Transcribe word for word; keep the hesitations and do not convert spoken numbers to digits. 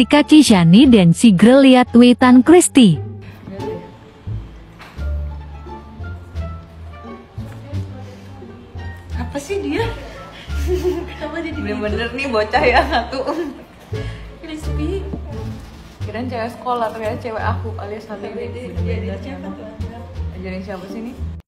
Tika Cijani dan si girl liat tweetan Kristi. Apa sih dia? Kenapa jadi bener-bener nih bocah ya satu. Crispy? Kirain cewek sekolah, ternyata cewek aku alias Habibi. Jadi siapa tuh? Ajarin siapa sih nih?